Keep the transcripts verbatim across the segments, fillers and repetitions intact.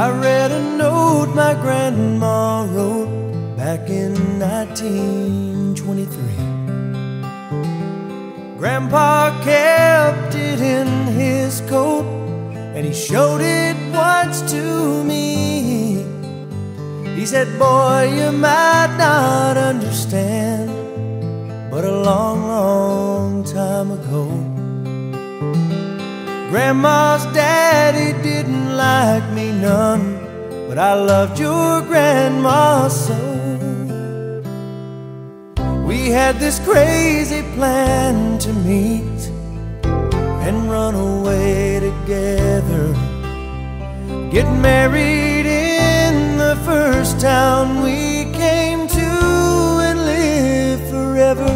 I read a note my grandma wrote back in nineteen twenty-three. Grandpa kept it in his coat, and he showed it once to me. He said, "Boy, you might not understand, but a long, long time ago, Grandma's daddy didn't like me none, but I loved your grandma so. We had this crazy plan to meet and run away together, get married in the first town we came to, and live forever.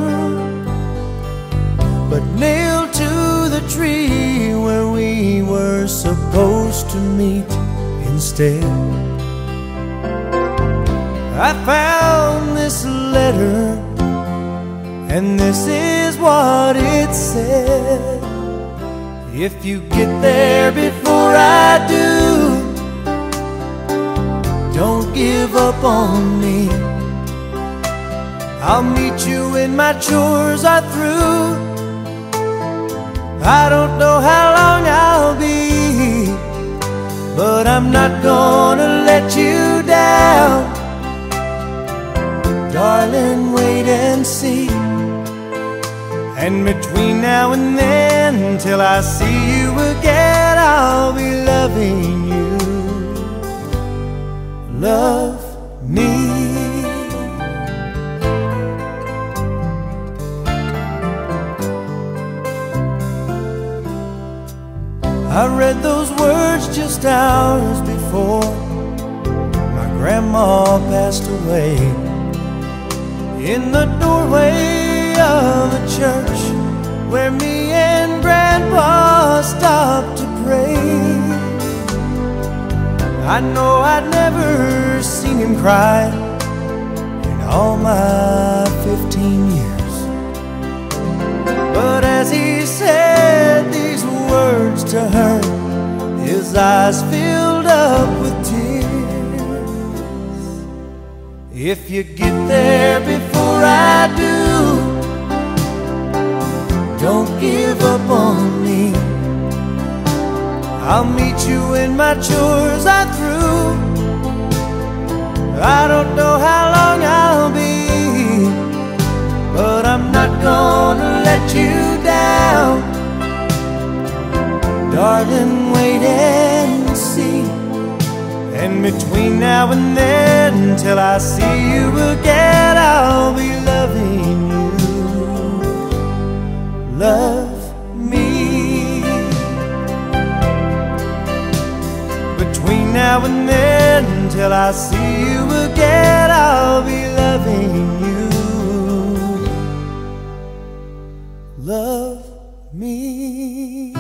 But nailed to the tree where we were supposed to meet instead, I found this letter, and this is what it said. If you get there before I do, don't give up on me. I'll meet you when my chores are through. I don't know how long I'll be, but I'm not gonna let you down. Darling, wait and see. And between now and then, till I see you again, I'll be loving you. Love me. I read those words just hours before my grandma passed away, in the doorway of a church where me and Grandpa stopped to pray. I know I'd never seen him cry in all my fifteen years, but as he said these words to her, his eyes filled up with tears. If you get there before I do, don't give up on me. I'll meet you when my chores are through. I don't know how long I'll be, but I'm not gonna let you down. Darling, wait and see. And between now and then, till I see you again, I'll be loving you. Love me. Between now and then, till I see you again, I'll be loving you. Love me.